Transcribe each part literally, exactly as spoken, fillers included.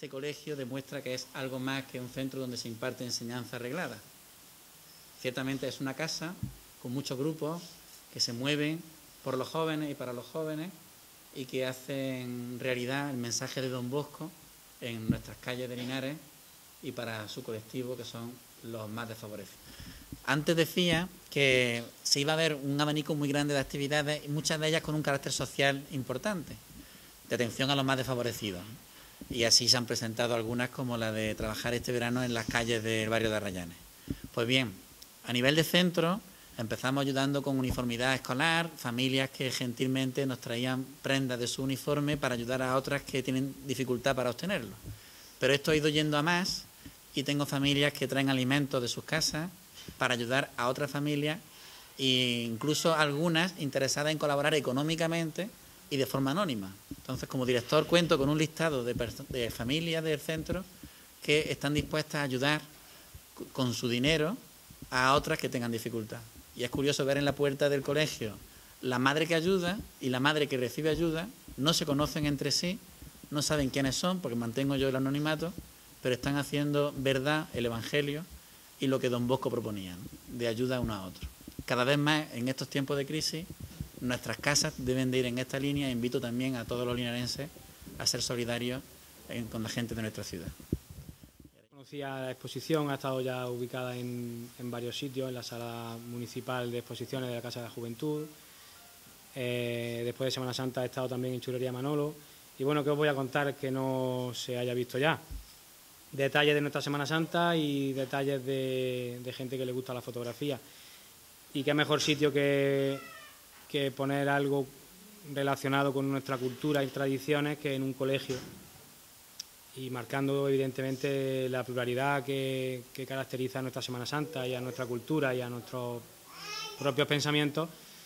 este colegio demuestra que es algo más que un centro donde se imparte enseñanza arreglada. Ciertamente es una casa con muchos grupos que se mueven por los jóvenes y para los jóvenes y que hacen realidad el mensaje de Don Bosco en nuestras calles de Linares y para su colectivo, que son los más desfavorecidos. Antes decía que se iba a ver un abanico muy grande de actividades y muchas de ellas con un carácter social importante, de atención a los más desfavorecidos. Y así se han presentado algunas, como la de trabajar este verano en las calles del barrio de Arrayanes. Pues bien, a nivel de centro empezamos ayudando con uniformidad escolar, familias que gentilmente nos traían prendas de su uniforme para ayudar a otras que tienen dificultad para obtenerlo. Pero esto ha ido yendo a más y tengo familias que traen alimentos de sus casas para ayudar a otras familias e incluso algunas interesadas en colaborar económicamente y de forma anónima. Entonces, como director cuento con un listado de, de familias del centro que están dispuestas a ayudar con su dinero a otras que tengan dificultad. Y es curioso ver en la puerta del colegio la madre que ayuda y la madre que recibe ayuda, no se conocen entre sí, no saben quiénes son, porque mantengo yo el anonimato, pero están haciendo verdad el Evangelio y lo que Don Bosco proponía, ¿no?, de ayuda uno a otro. Cada vez más, en estos tiempos de crisis, nuestras casas deben de ir en esta línea. Invito también a todos los linarenses a ser solidarios con la gente de nuestra ciudad. Conocía la exposición, ha estado ya ubicada en, en varios sitios, en la sala municipal de exposiciones de la Casa de la Juventud. Eh, después de Semana Santa he estado también en Chulería Manolo. Y bueno, ¿qué os voy a contar que no se haya visto ya? Detalles de nuestra Semana Santa y detalles de, de gente que le gusta la fotografía. Y qué mejor sitio que, que poner algo relacionado con nuestra cultura y tradiciones que en un colegio, y marcando evidentemente la pluralidad que, que caracteriza a nuestra Semana Santa y a nuestra cultura y a nuestros propios pensamientos.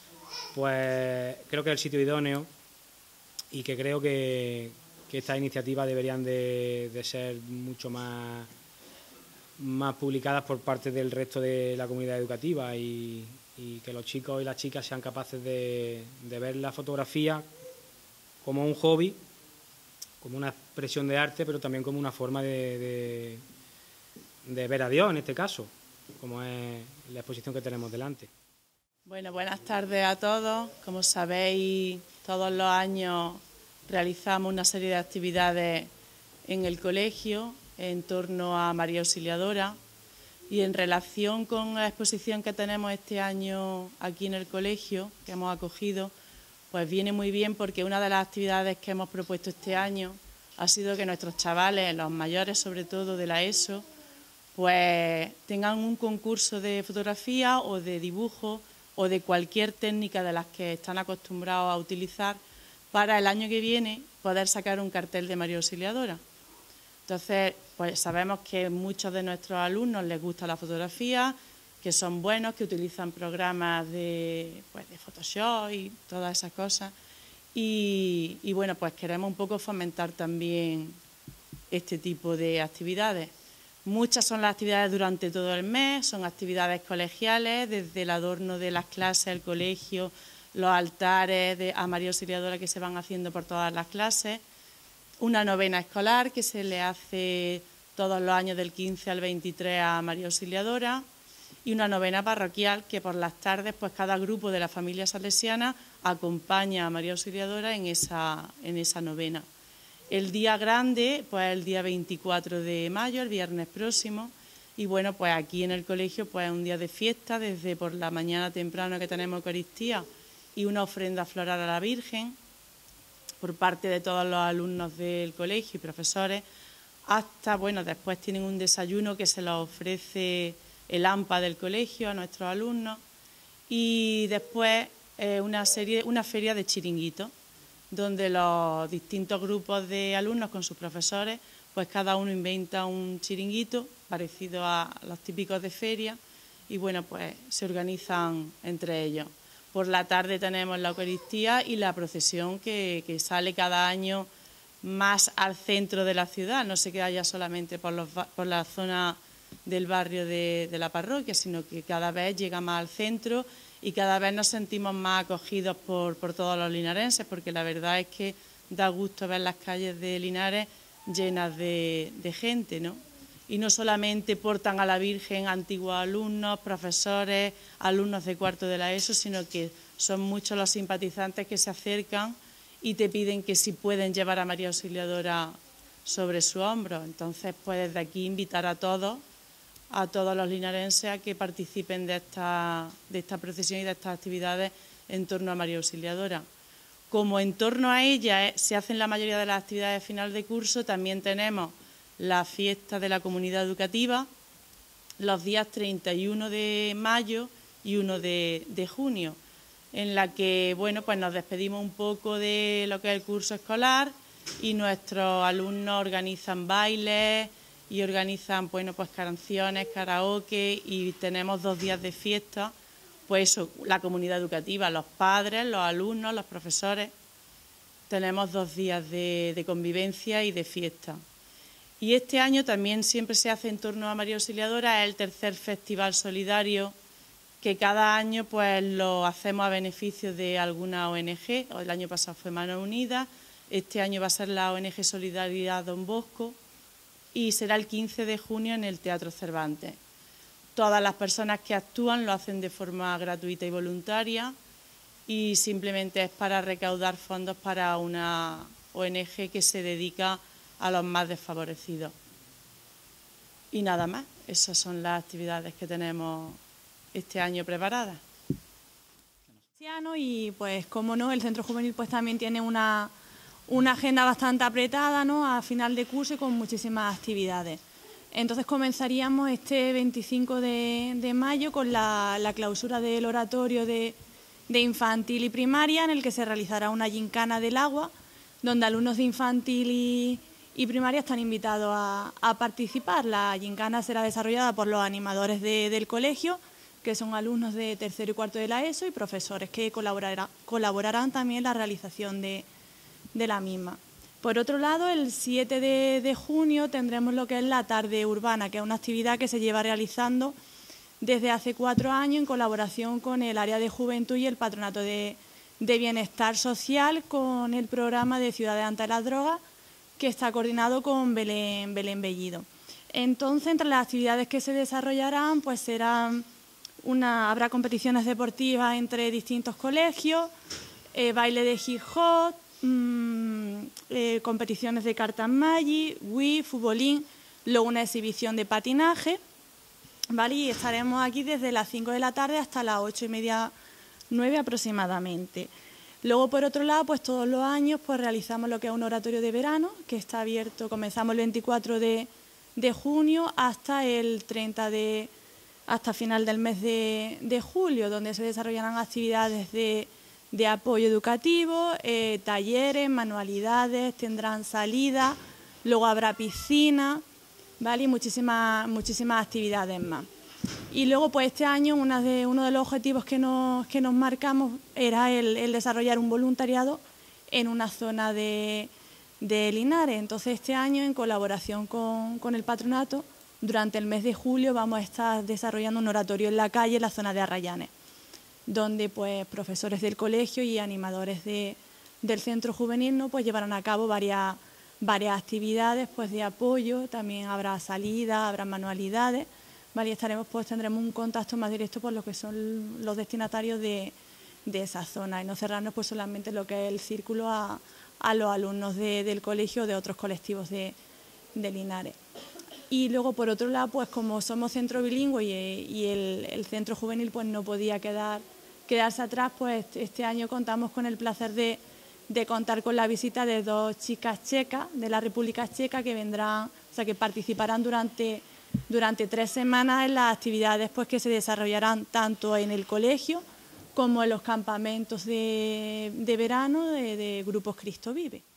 Pues creo que es el sitio idóneo y que creo que, que estas iniciativas deberían de, de ser mucho más, más publicadas por parte del resto de la comunidad educativa y, y que los chicos y las chicas sean capaces de, de ver la fotografía como un hobby, como una expresión de arte, pero también como una forma de, de, de ver a Dios en este caso, como es la exposición que tenemos delante. Bueno, buenas tardes a todos. Como sabéis, todos los años realizamos una serie de actividades en el colegio en torno a María Auxiliadora, y en relación con la exposición que tenemos este año aquí en el colegio, que hemos acogido, pues viene muy bien porque una de las actividades que hemos propuesto este año ha sido que nuestros chavales, los mayores sobre todo de la ESO, pues tengan un concurso de fotografía o de dibujo o de cualquier técnica de las que están acostumbrados a utilizar para el año que viene poder sacar un cartel de María Auxiliadora. Entonces, pues sabemos que a muchos de nuestros alumnos les gusta la fotografía, que son buenos, que utilizan programas de, pues, de Photoshop y todas esas cosas. Y, y bueno, pues queremos un poco fomentar también este tipo de actividades. Muchas son las actividades durante todo el mes, son actividades colegiales, desde el adorno de las clases, el colegio, los altares de, a María Auxiliadora que se van haciendo por todas las clases, una novena escolar que se le hace todos los años del quince al veintitrés a María Auxiliadora, y una novena parroquial que por las tardes pues cada grupo de la familia salesiana acompaña a María Auxiliadora en esa, en esa novena. El día grande, pues el día veinticuatro de mayo, el viernes próximo, y bueno, pues aquí en el colegio pues es un día de fiesta, desde por la mañana temprano que tenemos Eucaristía y una ofrenda floral a la Virgen por parte de todos los alumnos del colegio y profesores, hasta, bueno, después tienen un desayuno que se los ofrece el A M P A del colegio a nuestros alumnos, y después eh, una, serie, una feria de chiringuitos, donde los distintos grupos de alumnos con sus profesores, pues cada uno inventa un chiringuito parecido a los típicos de feria y bueno, pues se organizan entre ellos. Por la tarde tenemos la Eucaristía y la procesión que, que sale cada año más al centro de la ciudad, no se queda ya solamente por, los, por la zona del barrio de, de la parroquia, sino que cada vez llega más al centro y cada vez nos sentimos más acogidos por, por todos los linarenses, porque la verdad es que da gusto ver las calles de Linares llenas de, de gente, ¿no? Y no solamente portan a la Virgen antiguos alumnos, profesores, alumnos de cuarto de la ESO, sino que son muchos los simpatizantes que se acercan y te piden que si pueden llevar a María Auxiliadora sobre su hombro. Entonces, pues desde aquí invitar a todos, a todos los linarenses a que participen de esta, de esta procesión y de estas actividades en torno a María Auxiliadora. Como en torno a ella eh, se hacen la mayoría de las actividades de final de curso, también tenemos la fiesta de la comunidad educativa los días treinta y uno de mayo y uno de, de junio, en la que bueno, pues nos despedimos un poco de lo que es el curso escolar y nuestros alumnos organizan bailes y organizan bueno, pues canciones, karaoke, y tenemos dos días de fiesta, pues eso, la comunidad educativa, los padres, los alumnos, los profesores, tenemos dos días de, de convivencia y de fiesta. Y este año también siempre se hace en torno a María Auxiliadora, es el tercer festival solidario que cada año pues lo hacemos a beneficio de alguna O N G. El año pasado fue Manos Unidas, este año va a ser la O N G Solidaridad Don Bosco y será el quince de junio en el Teatro Cervantes. Todas las personas que actúan lo hacen de forma gratuita y voluntaria y simplemente es para recaudar fondos para una O N G que se dedica a los más desfavorecidos. Y nada más, esas son las actividades que tenemos este año preparadas. Y pues, como no, el Centro Juvenil pues también tiene una, una agenda bastante apretada, ¿no?, a final de curso y con muchísimas actividades. Entonces comenzaríamos este veinticinco de mayo con la, la clausura del oratorio de, de infantil y primaria, en el que se realizará una gincana del agua, donde alumnos de infantil y y primaria están invitados a, a participar. La gincana será desarrollada por los animadores de, del colegio, que son alumnos de tercero y cuarto de la ESO, y profesores que colaborará, colaborarán también en la realización de, de la misma. Por otro lado, el siete de junio tendremos lo que es la tarde urbana, que es una actividad que se lleva realizando desde hace cuatro años en colaboración con el área de juventud y el patronato de, de bienestar social, con el programa de Ciudades ante las drogas, que está coordinado con Belén, Belén Bellido. Entonces, entre las actividades que se desarrollarán, pues serán una, habrá competiciones deportivas entre distintos colegios, eh, baile de hip hop, mmm, eh, competiciones de cartas Magic, Wii, futbolín, luego una exhibición de patinaje, ¿vale? Y estaremos aquí desde las cinco de la tarde hasta las ocho y media, nueve aproximadamente. Luego, por otro lado, pues todos los años pues realizamos lo que es un oratorio de verano, que está abierto, comenzamos el veinticuatro de junio hasta el treinta de, hasta final del mes de, de julio, donde se desarrollarán actividades de, de apoyo educativo, eh, talleres, manualidades, tendrán salida, luego habrá piscina, ¿vale? Y muchísimas, muchísimas actividades más. Y luego, pues este año, una de, uno de los objetivos que nos, que nos marcamos era el, el desarrollar un voluntariado en una zona de, de Linares. Entonces, este año, en colaboración con, con el patronato, durante el mes de julio vamos a estar desarrollando un oratorio en la calle, en la zona de Arrayanes, donde pues profesores del colegio y animadores de, del centro juvenil, ¿no?, pues llevarán a cabo varias, varias actividades pues de apoyo. También habrá salida, habrá manualidades. Vale, y estaremos, pues tendremos un contacto más directo por lo que son los destinatarios de, de esa zona y no cerrarnos pues solamente lo que es el círculo a, a los alumnos de, del colegio o de otros colectivos de, de Linares. Y luego, por otro lado, pues como somos centro bilingüe y, y el, el centro juvenil pues no podía quedar, quedarse atrás, pues este año contamos con el placer de, de contar con la visita de dos chicas checas de la República Checa que vendrán, o sea, que participarán durante... durante tres semanas en las actividades pues, que se desarrollarán tanto en el colegio como en los campamentos de, de verano de, de grupos Cristo Vive.